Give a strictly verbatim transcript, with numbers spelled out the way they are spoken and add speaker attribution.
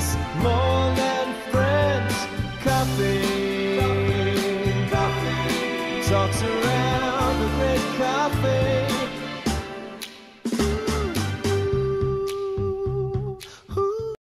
Speaker 1: this more than friends. Coffee, coffee, coffee talks around the great coffee.